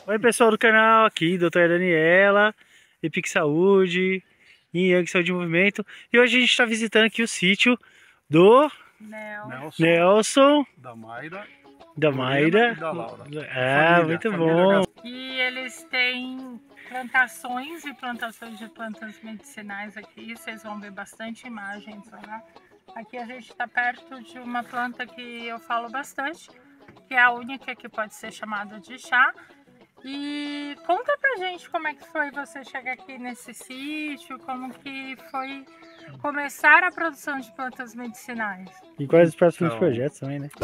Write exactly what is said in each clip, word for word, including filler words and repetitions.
Oi pessoal do canal, aqui doutora Daniela, Epic Saúde, Yin Yang Saúde e Movimento. E hoje a gente está visitando aqui o sítio do Nelson, Nelson da Mayra, da Mayra. e da Laura. Ah, Família, muito família bom. E eles têm plantações e plantações de plantas medicinais aqui. Vocês vão ver bastante imagens lá. Aqui a gente está perto de uma planta que eu falo bastante, que é a única que pode ser chamada de chá. E conta pra gente como é que foi você chegar aqui nesse sítio, como que foi começar a produção de plantas medicinais. E quais os próximos Então, projetos também, né?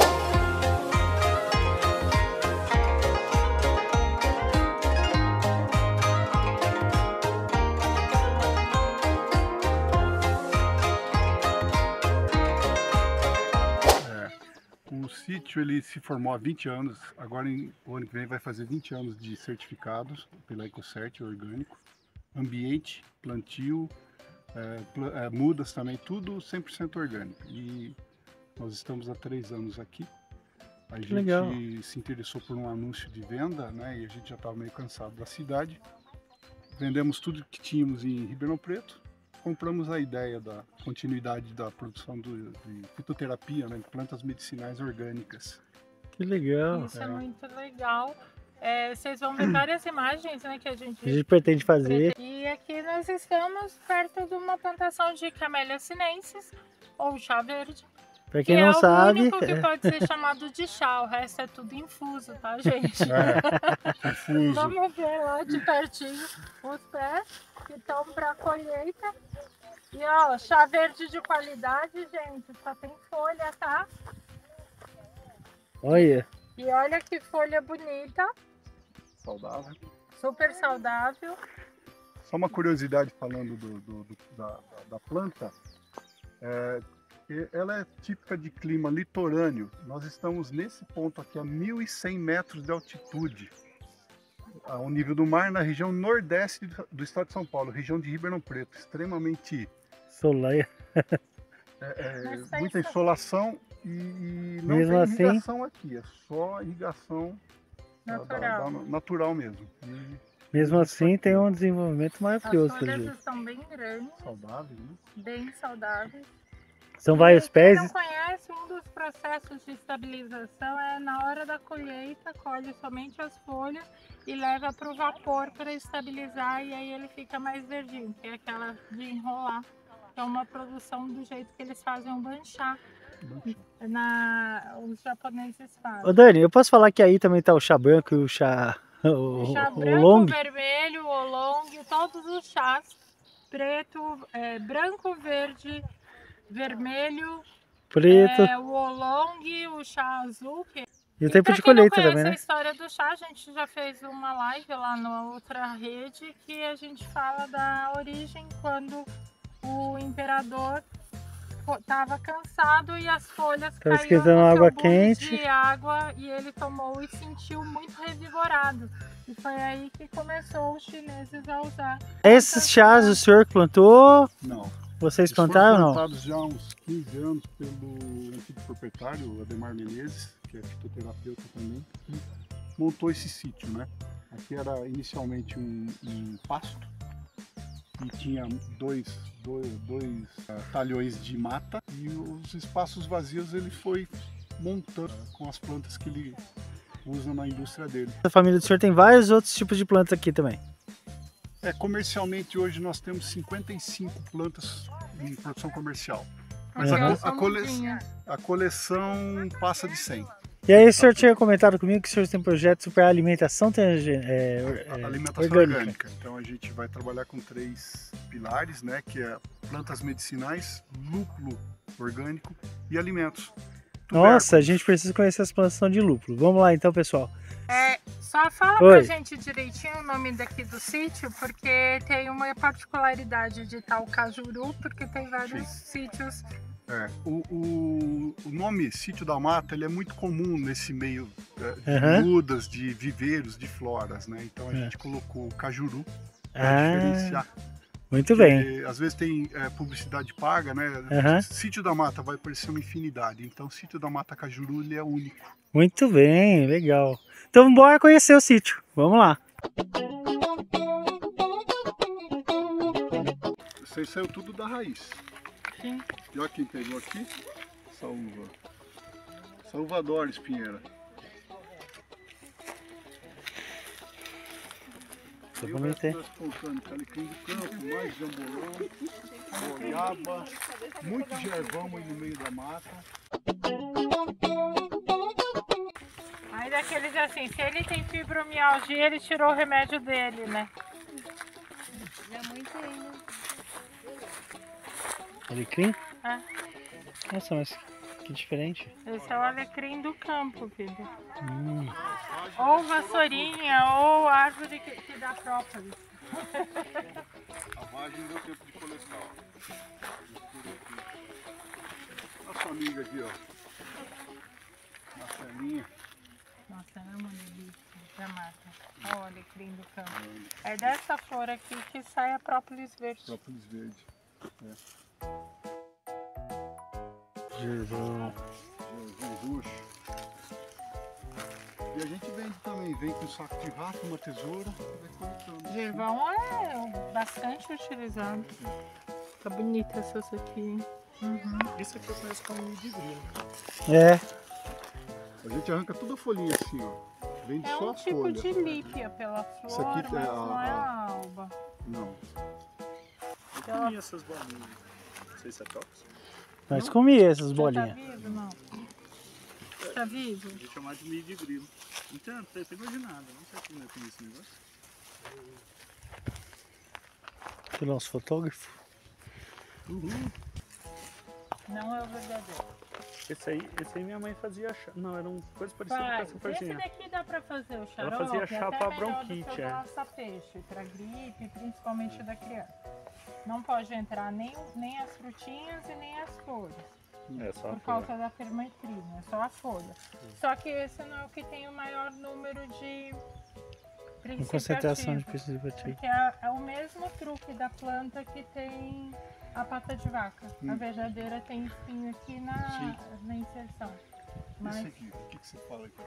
O sítio ele se formou há vinte anos, agora em, o ano que vem vai fazer vinte anos de certificados pela EcoCert orgânico, ambiente, plantio, é, pl é, mudas também, tudo cem por cento orgânico. E nós estamos há três anos aqui. A gente legal. se interessou por um anúncio de venda, né? E a gente já estava meio cansado da cidade. Vendemos tudo que tínhamos em Ribeirão Preto. Compramos a ideia da continuidade da produção do, de fitoterapia, né, de plantas medicinais orgânicas. Que legal. Isso é, é muito legal. É, vocês vão ver várias imagens, né, que a gente... A gente pretende fazer. E aqui nós estamos perto de uma plantação de Camellia sinensis, ou chá verde. Pra quem que não é sabe... o único que pode ser chamado de chá, o resto é tudo infuso, tá, gente? É, infuso. Vamos ver lá de pertinho os pés que estão para colheita. E ó, chá verde de qualidade, gente, só tem folha, tá? Olha. E olha que folha bonita. Saudável. Super saudável. Só uma curiosidade falando do, do, do, da, da planta. É, ela é típica de clima litorâneo. Nós estamos nesse ponto aqui a mil e cem metros de altitude, ao nível do mar, na região nordeste do estado de São Paulo, região de Ribeirão Preto, extremamente Soleia. é, é, muita insolação e, e não mesmo tem assim, irrigação aqui, é só irrigação natural, da, da, da, natural mesmo. E, mesmo assim tem um desenvolvimento maravilhoso. As folhas estão bem grandes, saudáveis, né? bem saudáveis. São vários pés. Quem não conhece, um dos processos de estabilização é na hora da colheita, colhe somente as folhas e leva para o vapor para estabilizar, e aí ele fica mais verdinho, que é aquela de enrolar. É uma produção do jeito que eles fazem o banchá. Na, os japoneses fazem. Ô Dani, eu posso falar que aí também tá o chá branco e o chá... O, O chá o branco, long? vermelho, o long, todos os chás, preto, é, branco, verde, vermelho, preto é, o oolong, o chá azul. Que... E o tempo e de colheita quem não também, né? a história do chá, a gente já fez uma live lá na outra rede que a gente fala da origem quando o imperador estava cansado e as folhas Tava caíam esquentando no água seu bule quente. de água e ele tomou e sentiu muito revigorado. E foi aí que começou os chineses a usar. Esses chás o senhor plantou? Não. Vocês Eles plantaram foram ou não? plantados já há uns quinze anos pelo antigo proprietário, o Ademar Menezes, que é fitoterapeuta também, que montou esse sítio, né? Aqui era inicialmente um, um pasto e tinha dois, dois, dois uh, talhões de mata, e os espaços vazios ele foi montando com as plantas que ele usa na indústria dele. A família do senhor tem vários outros tipos de plantas aqui também. É, comercialmente hoje nós temos cinquenta e cinco plantas em produção comercial. Mas Uhum. a, a, cole, a coleção passa de cem. E aí o senhor tinha comentado comigo que o senhor tem projetos para alimentação é, é, alimentação orgânica. orgânica. Então a gente vai trabalhar com três pilares, né? Que é plantas medicinais, lúpulo orgânico e alimentos. Nossa, a gente precisa conhecer as plantações de lúpulo. Vamos lá então, pessoal. É, só fala Oi. pra gente direitinho o nome daqui do sítio, porque tem uma particularidade de tal Cajuru, porque tem vários Sim. sítios. É, o, o, o nome Sítio da Mata ele é muito comum nesse meio é, de uhum. mudas, de viveiros, de floras, né? Então a é. gente colocou Cajuru para ah, diferenciar. Muito Porque, bem. Às vezes tem é, publicidade paga, né? Uhum. Sítio da Mata vai aparecer uma infinidade. Então Sítio da Mata Cajuru ele é único. Muito bem, legal. Então bora conhecer o sítio. Vamos lá. Isso aí saiu tudo da raiz. Sim. E olha quem pegou aqui. Essa uva. Essa uva adora espinheira. Tá E o bonito, resto hein? nós colocando alecrim do campo, mais jambolão, goiaba, muito gervão aí no meio da mata. Aí daqueles assim, se ele tem fibromialgia, ele tirou o remédio dele, né? Alecrim? Ah, Nossa, mas que diferente. esse é o alecrim do campo, filho. Hum. Ou vassourinha, ou árvore que, que dá própolis. A vagem deu tempo de coleção. Nossa amiga aqui, ó. Marcelinha. Nossa, é uma delícia da mata. Olha o alecrim do campo. É dessa flor aqui que sai a própolis verde. Própolis verde. Gervão. Gervão roxo. E a gente vende também, vem com um saco de rato, uma tesoura e vai colocando. Gervão é bastante utilizado. Tá bonita essas aqui, hein? Uhum. Isso aqui eu conheço como de grilo. É. A gente arranca toda a folhinha assim, ó. Vende É só um a tipo folha. de lípia pela flor, Isso aqui é mas a- não é a- a alba. Não. Ela- comi essas bolinhas. Não sei se é tóxico. Nós comia essas Já bolinhas. tá vivo, não? Tá vivo? Vou chamar de milho de grilo. Não tem, não tem gosto de nada. Não sei como é que é esse negócio. Tem nosso fotógrafo. Não é o verdadeiro. Esse aí, esse aí minha mãe fazia chá. Não, era uma coisa parecida com Faz. essa Esse florzinha. daqui dá pra fazer o xarope. Ela fazia chá até pra melhor do bronquite, que o é. da peixe, pra gripe, principalmente da criança. Não pode entrar nem, nem as frutinhas e nem as flores. É, só a Por causa da fermentrina, é só a folha. Só que esse não é o que tem o maior número de Com princípio concentração de ativo, princípio ativo. porque é, é o mesmo truque da planta que tem a pata de vaca. A Hum. verdadeira tem espinho aqui na, Sim. na inserção. Mas Isso aqui, o que, que você fala aqui?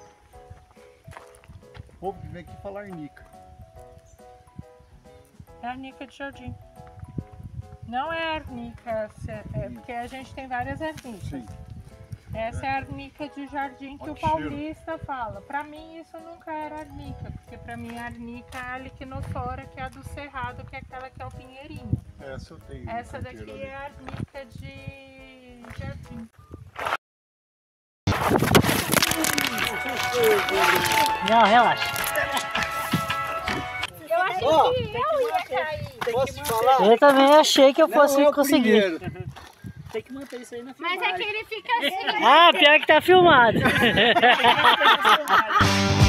O povo que vem aqui fala arnica. é arnica de jardim. Não é arnica, é porque a gente tem várias arnicas. Sim. Essa é a arnica de jardim que Olha o que cheiro. paulista fala. Pra mim isso nunca era arnica, porque pra mim a arnica é a liquinoflora, que é a do cerrado, que é aquela que é o pinheirinho. Essa eu tenho. Essa no canteiro daqui ali. é a arnica de jardim. Não, relaxa. Eu achei Ó, que eu ia cair. Posso te falar? Eu também achei que eu fosse Não é o conseguir. primeiro. Tem que manter isso aí na Mas é que ele fica assim. Ah, pior que tá filmado. filmagem.